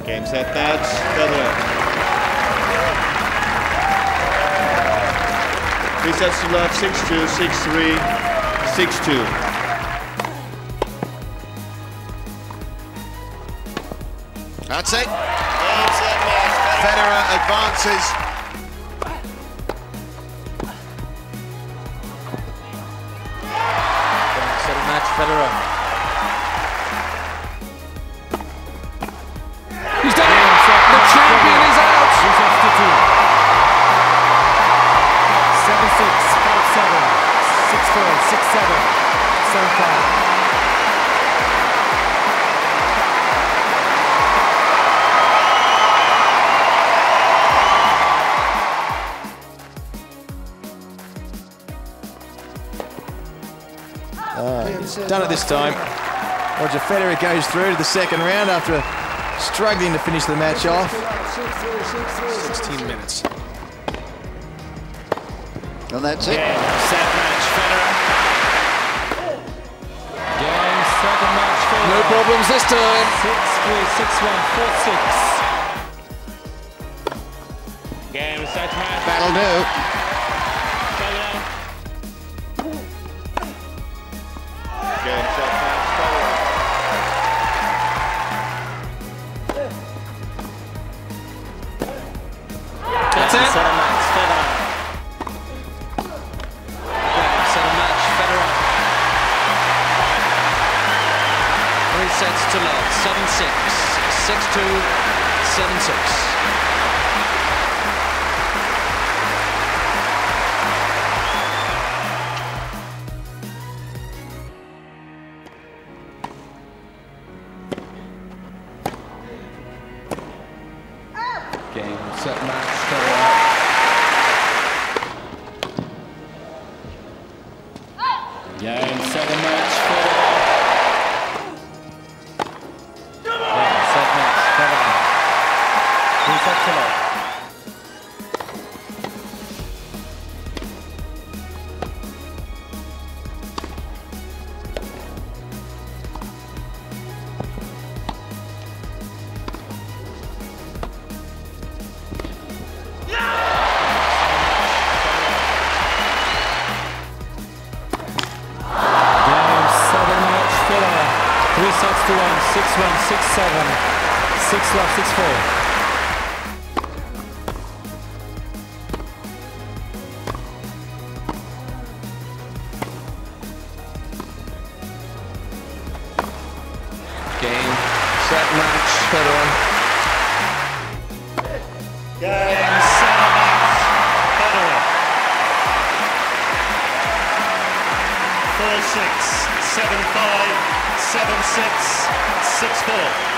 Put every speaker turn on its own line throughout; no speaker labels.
Game, set, match, Federer. 3 sets to love, 6-2, 6-3, 6-2.
That's it. Federer advances.
Set a match, Federer. He's done it! The champion is out!
7-6, 5-7, 6-4, 6-7, 7-5.
Done it this time. Roger Federer goes through to the second round after struggling to finish the match off.
16 minutes. And that's it.
Game, set match, Federer. Game, second match, Federer. No problems this time. 6-3, 6-1, 4-6. Game, set match.
That'll do.
Federer.
Game, set, match, Federer.
That's it. Set a match, Federer. Game, set a match, Federer. 3 sets to love. 7-6, 6-2, 7-6. Game, set match, Federer. Game, set a match, Federer. Game, set match, Federer. 3 sets to love. Game, set a match, Federer. 3 sets to 1, 6-1, 6-7, 6-love, 6-4. Game, set match, Federer. Game, set a match, Federer. 4-6, 7-5, 7-6, 6-4.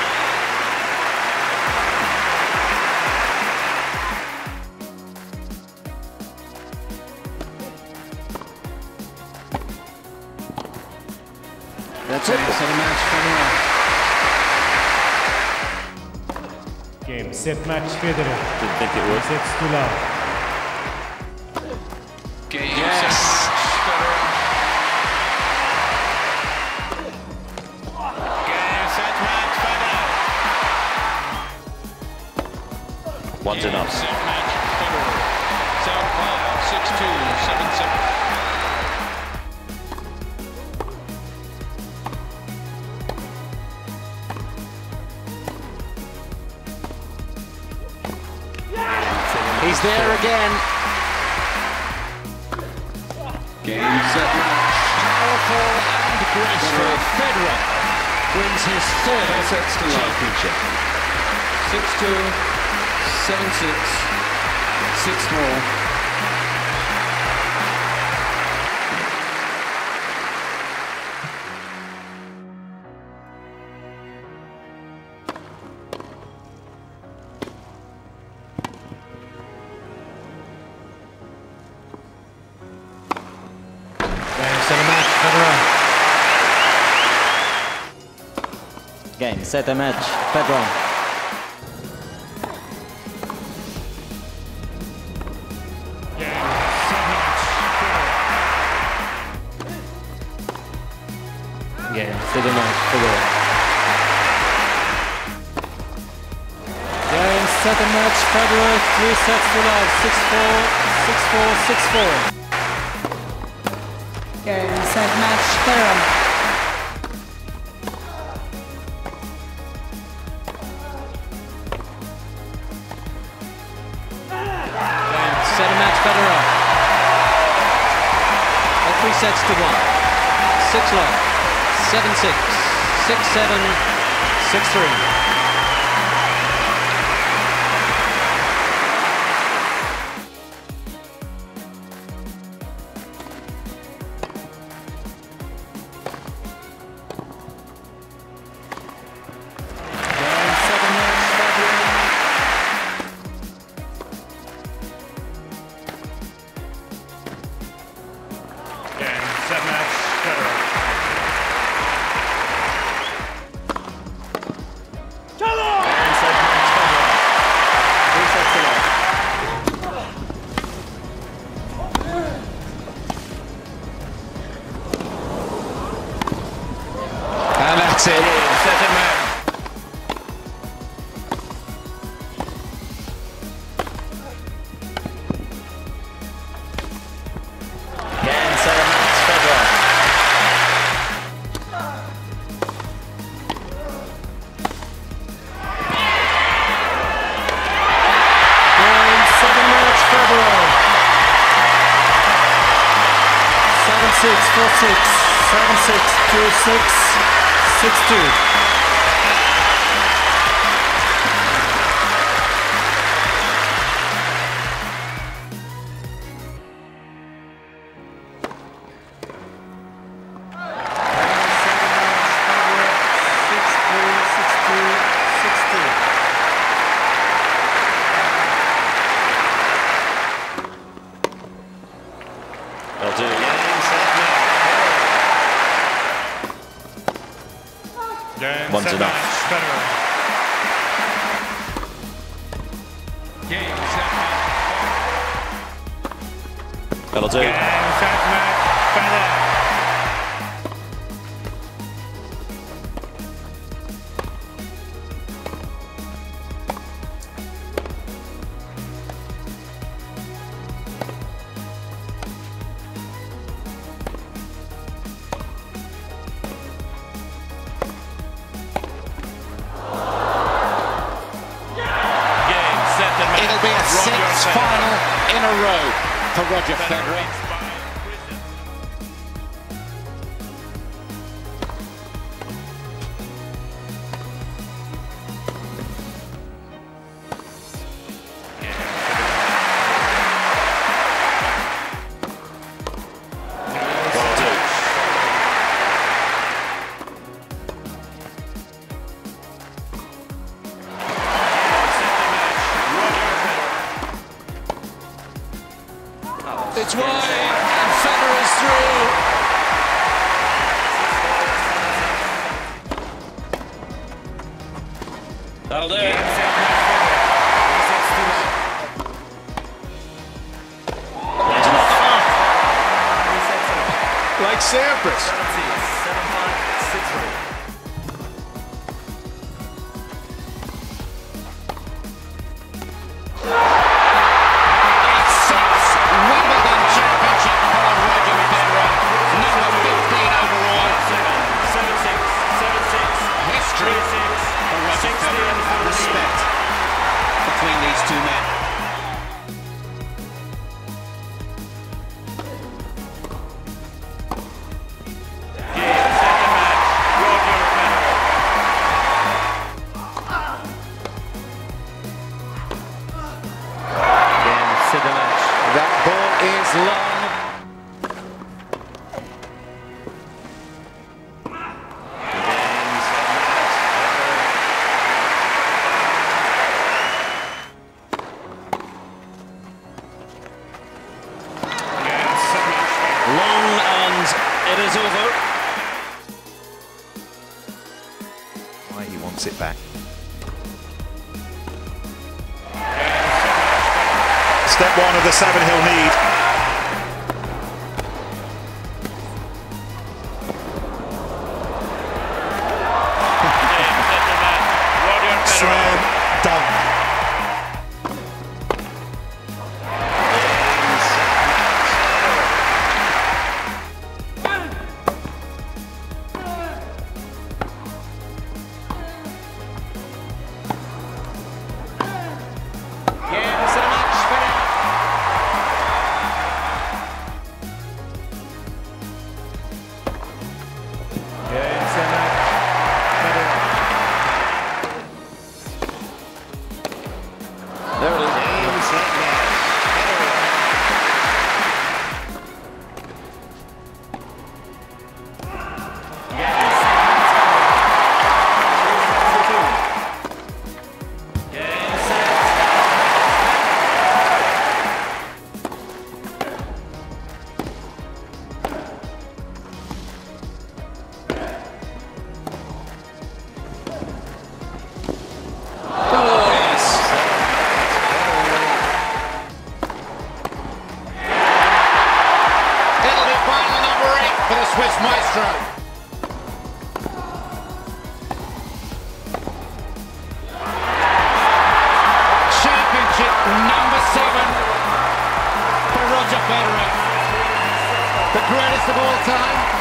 That's it.
Set a match, Federer.
Game, set match, Federer.
Didn't think it would.
3 sets to love.
Game, set match, Federer. Game, set match, Federer.
One's enough.
Set match, Federer. 7-5, 6-2, 7-7. He's there again. Game, set match. Powerful and graceful. Federer wins his third championship. 6-2, 7-6, 6-4.
Set a match, Federer.
Game, set a match, Federer.
Game, set a match, Federer.
set and match. Federer, 3 sets to love. 6-4, 6-4, 6-4.
Game, set, match, Federer.
Game, set and match, Federer. 3 sets to 1. 6 love. 7-6, 6-7, 6-3.
Set match, Federer.
And that's it. Set and match.
Game, set and match, Federer.
Game, set and match, Federer. 7-6, 4-6, 7-6, 2-6, 6-2.
They'll do.
Game,
One's
set
enough.
match, Federer. Game, set match.
That'll do.
Game, set match, Federer.
It'll be a sixth final in a row for Roger Federer.
It's wide, and Federer's through.
That'll do.
Like Sampras.
Respect between these two men.
That ball is long.
Long and it is over.
Why he wants it back.
Step 1 of the 7 he'll need.
Slam dunk. for the Swiss maestro. Championship number 7 for Roger Federer. The greatest of all time.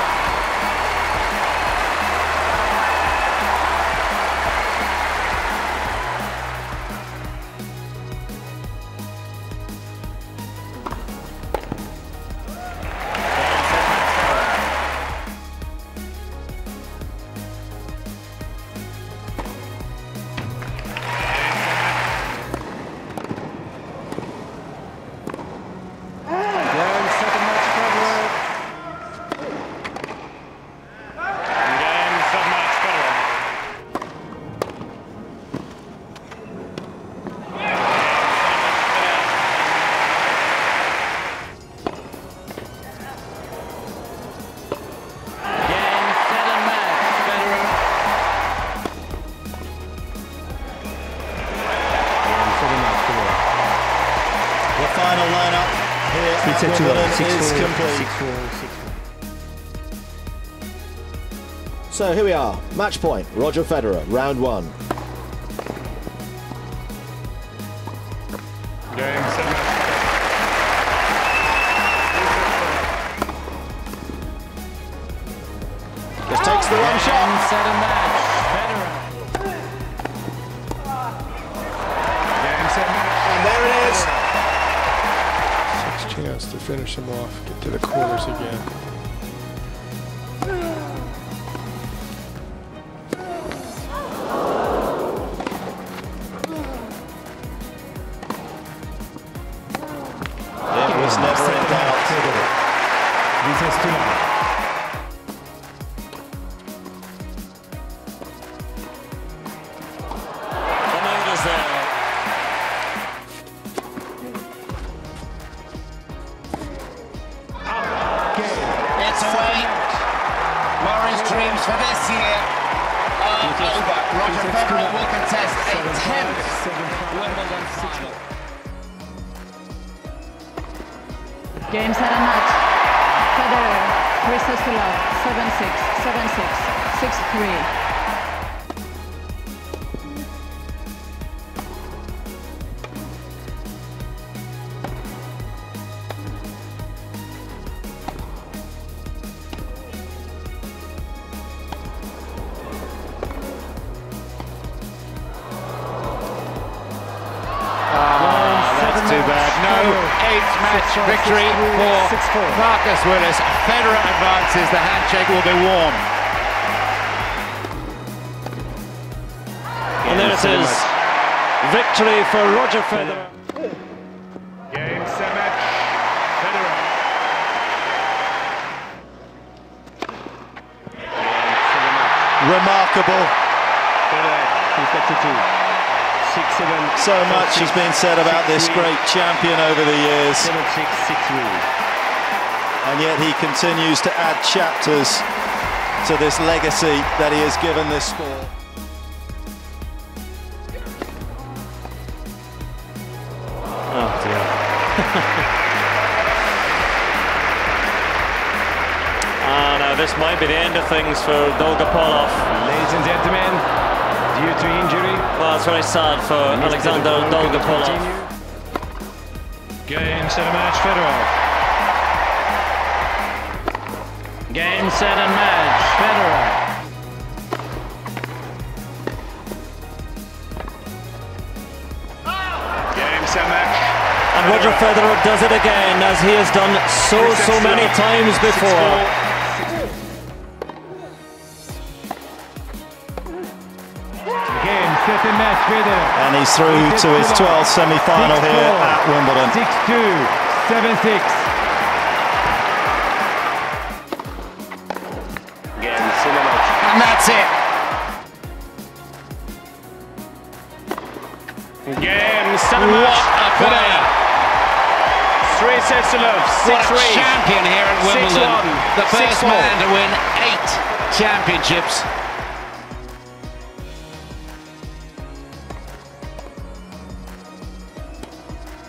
Final lineup here at Wimbledon is complete.
6-4. So here we are, match point, Roger Federer, round 1.
Game 7.
Just takes the one shot.
Set a match. Federer.
Game 7.
And there it is.
Chance to finish him off, get to the corners again.
It was never in doubt.
This is too long.
It's away. Murray's dreams for this year are over. Roger Federer will contest a 10th Wimbledon final.
Game, set, and match. Federer, 3 sets to love. 7-6, 7-6, 6-3.
Too bad. No 8th match victory for Marcus Willis. Federer advances. The handshake will be warm.
And there it is. Victory for Roger Federer.
Game 7 match. Federer.
Remarkable.
Federer, 6-7.
So much has been said about this great champion over the years.
7-6, 6-3.
And yet he continues to add chapters to this legacy that he has given this sport.
Oh dear.
Now this might be the end of things for Dolgopolov.
Ladies and gentlemen, due to injury,
Well, it's very sad for Alexander Dolgopolov.
game, set, and match, Federer.
Game, set, and match. Federer.
Game 7 match.
And Roger Federer does it again, as he has done so many times before.
Game, set, and match, Federer.
And he's through to his 12th semi-final here at Wimbledon.
6-2, 7-6.
And that's it.
Game 7 match.
What a player.
3 sets to love.
What a
6-3.
champion here at Wimbledon.
6-1.
The first
6-4.
man to win 8 championships.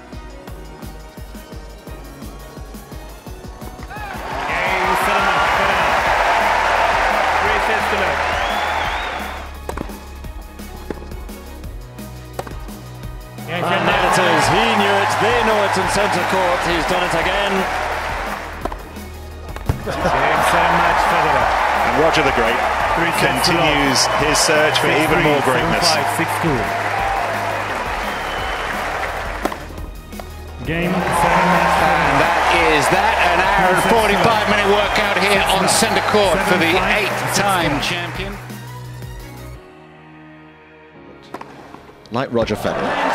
Game 7 match.
in centre court. He's done it again.
Game, set, and match, Federer.
And Roger the Great continues his search for even more greatness.
7-5, 6-2. Game, set, and match,
And that is that, an hour and 45-minute workout here on centre court for the 8th-time champion.
Like Roger Federer.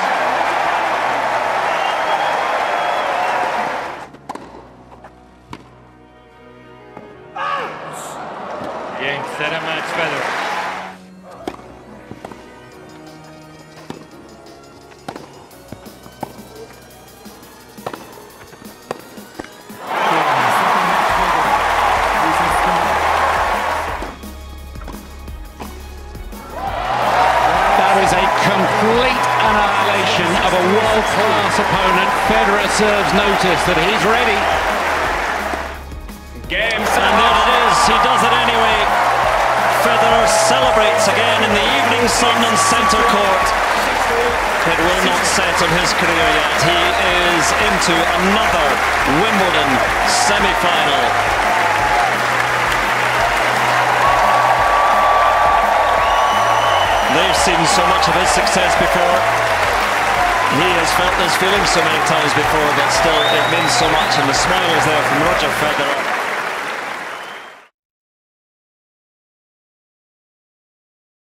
Game, set, and match, Federer.
Complete annihilation of a world-class opponent. Federer serves notice that he's ready.
Game,
And there it is, he does it anyway. Federer celebrates again in the evening sun on centre court. It will not set in his career yet. He is into another Wimbledon semi-final. They've seen so much of his success before. He has felt this feeling so many times before, but still it means so much, and the smile is there from Roger Federer.